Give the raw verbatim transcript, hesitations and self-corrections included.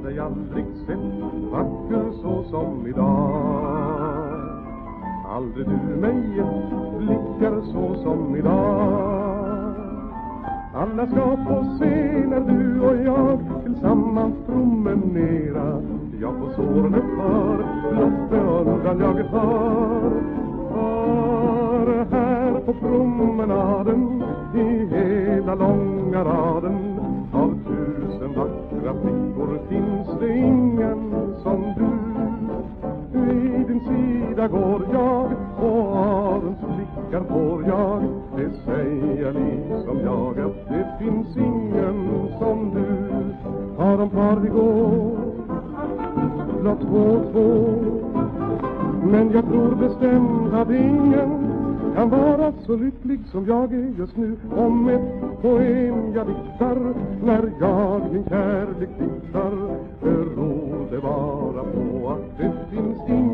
dig aldrig sett vacker så som idag. Aldrig du mig blickar så som idag. Alla ska få se när du och jag tillsammans promenera. Jag på såren för blott beundran jag hör. För här på promenaden i hela långa raden av tusen vackra flickor finns det ingen som du. Vid din sida går jag och adens blickar får jag. Det säger liksom jag att det finns ingen som du. Har de par vi går blott två och två. Men jag tror bestämt att ingen kan vara så lycklig som jag är just nu. Om ett poem jag diktar när jag min kärlek diktar, beror det bara på att det finns ingen